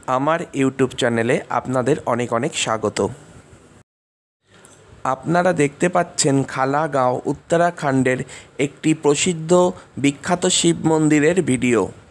আমার ইউটিউব চ্যানেলে আপনাদের অনেক অনেক স্বাগত। আপনারা দেখতে পাচ্ছেন খালা গাঁও উত্তরাখণ্ডের একটি প্রসিদ্ধ বিখ্যাত শিব মন্দিরের ভিডিও।